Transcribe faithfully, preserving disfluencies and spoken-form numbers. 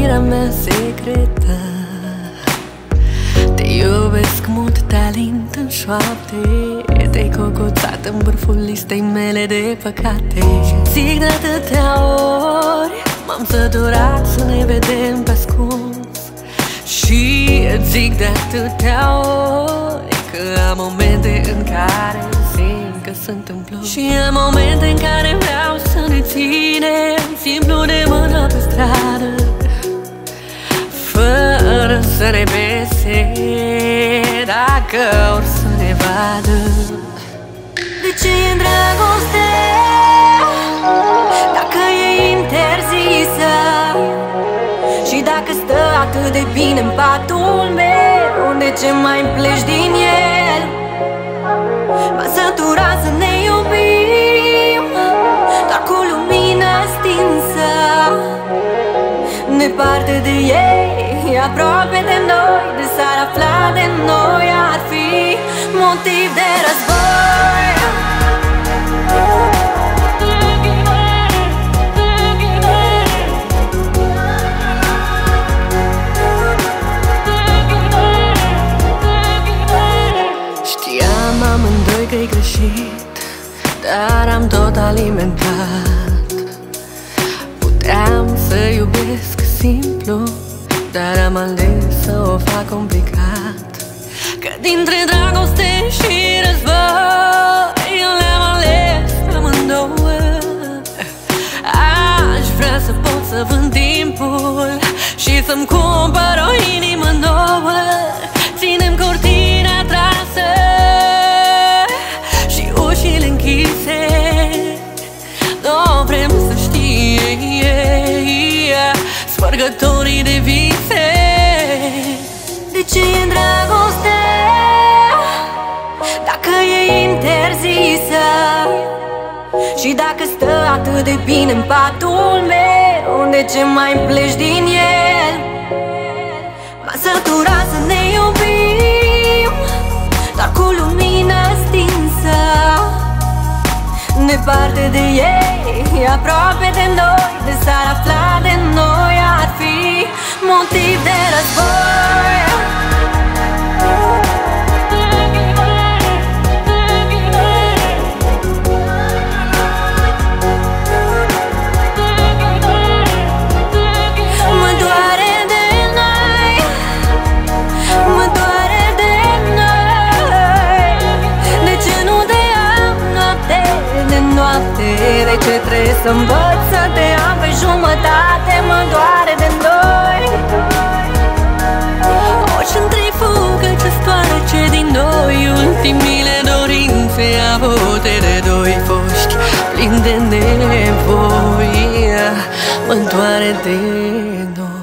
iubirea mea secretă. Te iubesc mult, te alint în șoapte, te-ai cocoțat în vârful listei mele de păcate. Zic de atâtea ori, m-am săturat să ne vedem pe ascuns. Și zic de atâtea ori că am momente în care simt că sunt în plus. Și am momente în care vreau să ne ținem simplu de mână pe stradă, fără să ne pese dacă or să ne vadă. De ce e dragoste dacă e interzisă? Și dacă stă atât de bine în patul meu, de ce mai pleci din el? M-a săturat să ne iubim doar cu lumina stinsă. Departe de ei, aproape de noi, de s-ar afla de noi, ar fi motiv de război. Știam amândoi că-i greșit, dar am tot alimentat. Puteam să iubesc simplu, dar am ales să o fac complicat. Că dintre dragoste și război eu le-am ales amândouă. Aș vrea să pot să vând timpul și să-mi cumpăr o inimă nouă. Ținem cortina trasă și ușile închise, nu vrem să știe spargătorii de vise. De ce e dragoste dacă e interzisă? Și dacă stă atât de bine în patul meu, de ce mai pleci din el? M-a săturat să ne iubim doar cu lumina stinsă. Departe de ei, aproape de noi, de s-ar afla de noi, ar fi motiv de război. Mă doare de noi, mă doare de noi. De ce nu te am noapte de noapte? De ce trebuie să învăț să te am pe jumătate? Mă doare de noi. Orice-mi trifugă ce stoarce din noi, ultimile dorințe avute de doi foști plini de nevoi. Mă doare de noi.